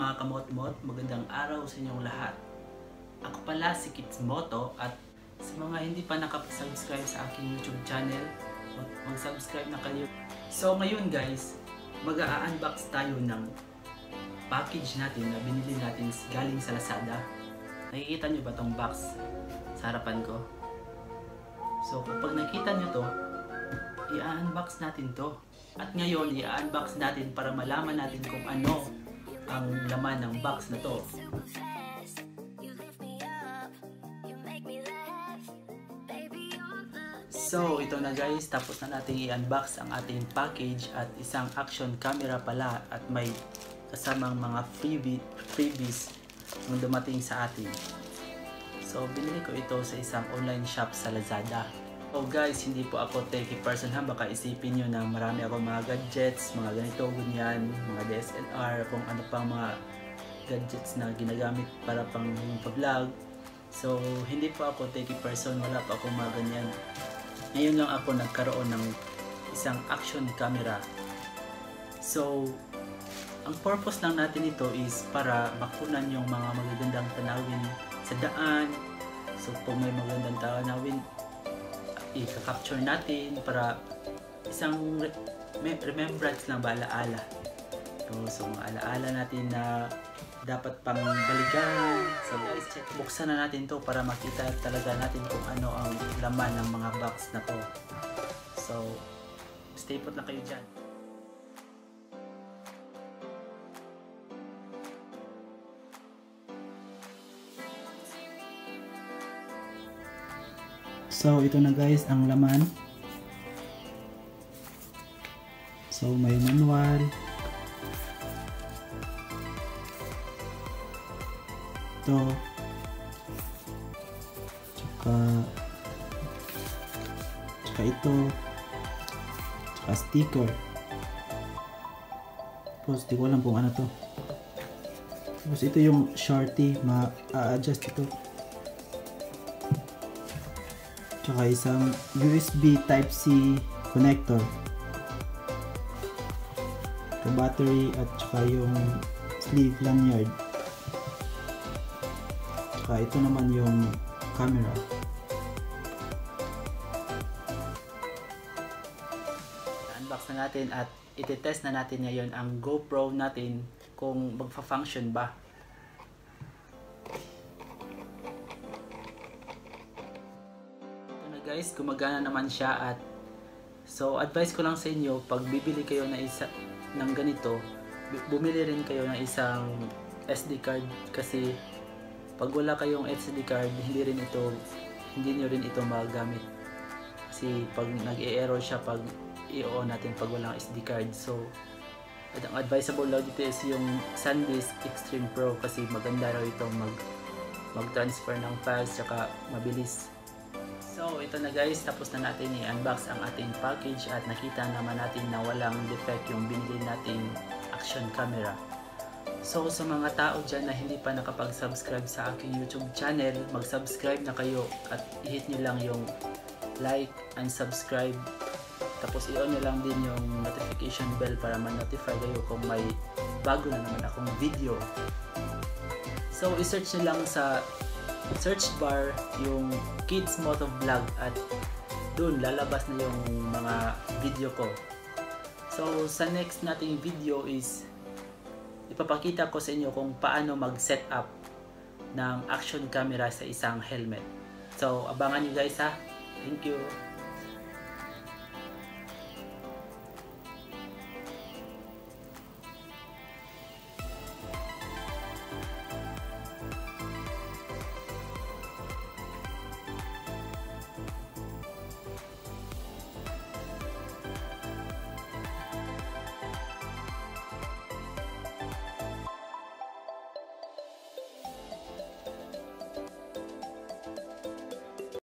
mga kamot-mot, magandang araw sa inyong lahat. Ako pala si Kids Moto at sa mga hindi pa nakapag-subscribe sa aking YouTube channel, mag-subscribe na kayo. So ngayon guys, mag-a-unbox tayo ng package natin na binili natin galing sa Lazada. Nakikita nyo ba tong box sa harapan ko? So kapag nakita nyo to, i-unbox natin to. At ngayon, i-unbox natin para malaman natin kung ano ang laman ng box na to. So, ito na guys, tapos na natin i-unbox ang ating package at isang action camera pala at may kasamang mga freebies nung dumating sa atin. So, binili ko ito sa isang online shop sa Lazada. So guys, hindi po ako techie person ha, baka isipin nyo na marami ako mga gadgets, mga ganito, ganyan, mga DSLR, kung ano pang mga gadgets na ginagamit para pang vlog. So hindi po ako techie person, wala pa ako mga ganyan. Ngayon lang ako nagkaroon ng isang action camera. So ang purpose lang natin ito is para makunan yung mga magagandang tanawin sa daan. So kung may magagandang tanawin, i-capture natin para isang remembrance lang ba, alaala. So mga alaala natin na dapat pang balikan. So guys, buksan na natin to para makita talaga natin kung ano ang laman ng mga box na to. So stay put lang kayo dyan. So ito na guys ang laman. So may manual. Ito. Tsaka ito. Tsaka sticker. Tapos di ko alam kung ano to. Tapos ito yung shorty, ma-adjust ito. Tsaka isang USB Type-C connector, the battery at tsaka yung sleeve lanyard. Tsaka ito naman yung camera. Unbox na natin at iti-test na natin ngayon ang GoPro natin kung magfa-function ba. Guys, gumagana naman siya at so advice ko lang sa inyo, pag bibili kayo na ng ganito, bumili rin kayo ng isang SD card kasi pag wala kayong SD card, hindi nyo rin ito magagamit kasi pag nag-e-error siya pag i-on natin pag walang SD card. So ang advisable daw dito is yung SanDisk Extreme Pro kasi maganda raw ito mag-transfer ng files saka mabilis. So ito na guys, tapos na natin i-unbox ang ating package at nakita naman natin na walang defect yung binili nating action camera. So sa mga tao dyan na hindi pa nakapag-subscribe sa aking YouTube channel, mag-subscribe na kayo at i-hit nyo lang yung like and subscribe. Tapos i-on nyo lang din yung notification bell para ma-notify kayo kung may bago na naman akong video. So i-search nyo lang sa search bar yung Kids Motovlog at dun lalabas na yung mga video ko. So sa next nating video is ipapakita ko sa inyo kung paano mag-set up ng action camera sa isang helmet. So abangan nyo guys ha. Thank you.